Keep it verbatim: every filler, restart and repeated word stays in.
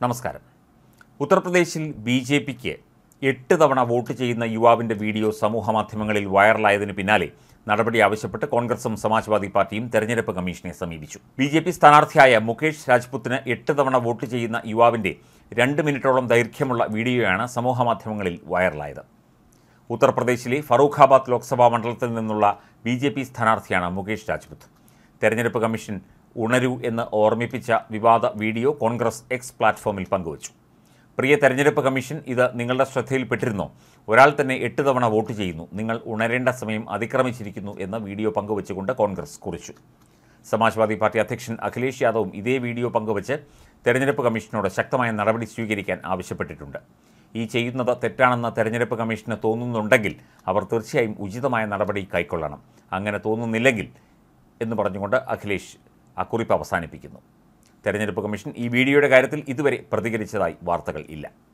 നമസ്കാരം. ഉത്തർപ്രദേശിൽ B J പിക്ക് എട്ട് തവണ വോട്ട് ചെയ്യുന്ന യുവാവിൻ്റെ വീഡിയോ സമൂഹമാധ്യമങ്ങളിൽ വൈറലായതിന് പിന്നാലെ നടപടി ആവശ്യപ്പെട്ട് കോൺഗ്രസും സമാജ്വാദി പാർട്ടിയും തെരഞ്ഞെടുപ്പ് കമ്മീഷനെ സമീപിച്ചു. ബി ജെ പി സ്ഥാനാർത്ഥിയായ മുകേഷ് രാജ്പുത്തിന് എട്ട് തവണ വോട്ട് ചെയ്യുന്ന യുവാവിൻ്റെ രണ്ട് മിനിറ്റോളം ദൈർഘ്യമുള്ള വീഡിയോയാണ് സമൂഹമാധ്യമങ്ങളിൽ വൈറലായത്. ഉത്തർപ്രദേശിലെ ഫറൂഖാബാദ് ലോക്സഭാ മണ്ഡലത്തിൽ നിന്നുള്ള ബി ജെ പി സ്ഥാനാർത്ഥിയാണ് മുകേഷ് രാജ്പുത്ത്. തെരഞ്ഞെടുപ്പ് കമ്മീഷൻ ഉണരൂ എന്ന് ഓർമ്മിപ്പിച്ച വിവാദ വീഡിയോ കോൺഗ്രസ് എക്സ് പ്ലാറ്റ്ഫോമിൽ പങ്കുവച്ചു. പ്രിയ തെരഞ്ഞെടുപ്പ് കമ്മീഷൻ, ഇത് നിങ്ങളുടെ ശ്രദ്ധയിൽപ്പെട്ടിരുന്നോ? ഒരാൾ തന്നെ എട്ട് തവണ വോട്ട് ചെയ്യുന്നു. നിങ്ങൾ ഉണരേണ്ട സമയം അതിക്രമിച്ചിരിക്കുന്നു എന്ന് വീഡിയോ പങ്കുവച്ചുകൊണ്ട് കോൺഗ്രസ് കുറിച്ചു. സമാജ്വാദി പാർട്ടി അധ്യക്ഷൻ അഖിലേഷ് യാദവും ഇതേ വീഡിയോ പങ്കുവച്ച് തെരഞ്ഞെടുപ്പ് കമ്മീഷനോട് ശക്തമായ നടപടി സ്വീകരിക്കാൻ ആവശ്യപ്പെട്ടിട്ടുണ്ട്. ഈ ചെയ്യുന്നത് തെറ്റാണെന്ന് തെരഞ്ഞെടുപ്പ് കമ്മീഷന് തോന്നുന്നുണ്ടെങ്കിൽ അവർ തീർച്ചയായും ഉചിതമായ നടപടി കൈക്കൊള്ളണം. അങ്ങനെ തോന്നുന്നില്ലെങ്കിൽ എന്ന് പറഞ്ഞുകൊണ്ട് അഖിലേഷ് അക്കുറിപ്പ് അവസാനിപ്പിക്കുന്നു. തെരഞ്ഞെടുപ്പ് കമ്മീഷൻ ഈ വീഡിയോയുടെ കാര്യത്തിൽ ഇതുവരെ പ്രതികരിച്ചതായി വാർത്തകൾ ഇല്ല.